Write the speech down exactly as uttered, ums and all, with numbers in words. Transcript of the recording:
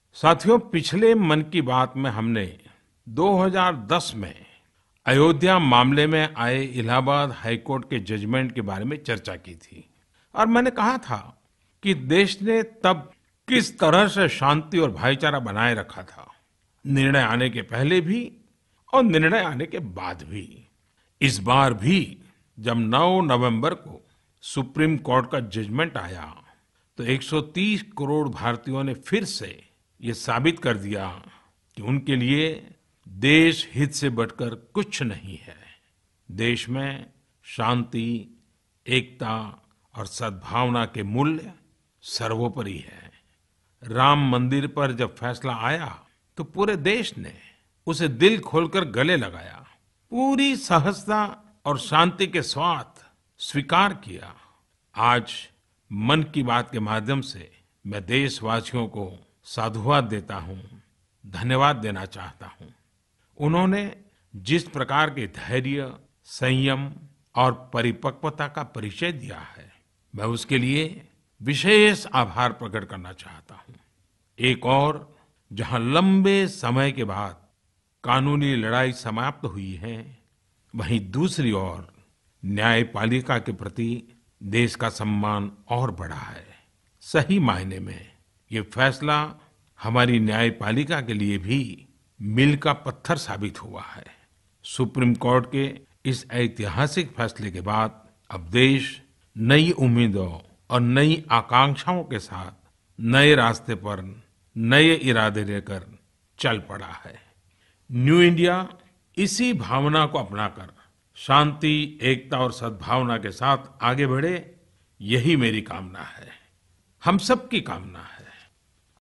साथियों, पिछले मन की बात में हमने दो हज़ार दस में अयोध्या मामले में आए इलाहाबाद हाई कोर्ट के जजमेंट के बारे में चर्चा की थी और मैंने कहा था कि देश ने तब किस तरह से शांति और भाईचारा बनाए रखा था, निर्णय आने के पहले भी और निर्णय आने के बाद भी। इस बार भी जब नौ नवंबर को सुप्रीम कोर्ट का जजमेंट आया तो एक सौ तीस करोड़ भारतीयों ने फिर से ये साबित कर दिया कि उनके लिए देश हित से बढ़कर कुछ नहीं है। देश में शांति, एकता और सद्भावना के मूल्य सर्वोपरि है। राम मंदिर पर जब फैसला आया तो पूरे देश ने उसे दिल खोलकर गले लगाया, पूरी सहजता और शांति के साथ स्वीकार किया। आज मन की बात के माध्यम से मैं देशवासियों को साधुवाद देता हूँ, धन्यवाद देना चाहता हूँ। उन्होंने जिस प्रकार के धैर्य, संयम और परिपक्वता का परिचय दिया है, मैं उसके लिए विशेष आभार प्रकट करना चाहता हूँ। एक और जहाँ लंबे समय के बाद कानूनी लड़ाई समाप्त हुई है, वहीं दूसरी ओर न्यायपालिका के प्रति देश का सम्मान और बढ़ा है। सही मायने में ये फैसला हमारी न्यायपालिका के लिए भी मील का पत्थर साबित हुआ है। सुप्रीम कोर्ट के इस ऐतिहासिक फैसले के बाद अब देश नई उम्मीदों और नई आकांक्षाओं के साथ नए रास्ते पर नए इरादे लेकर चल पड़ा है। न्यू इंडिया इसी भावना को अपनाकर शांति, एकता और सद्भावना के साथ आगे बढ़े, यही मेरी कामना है, हम सबकी कामना है।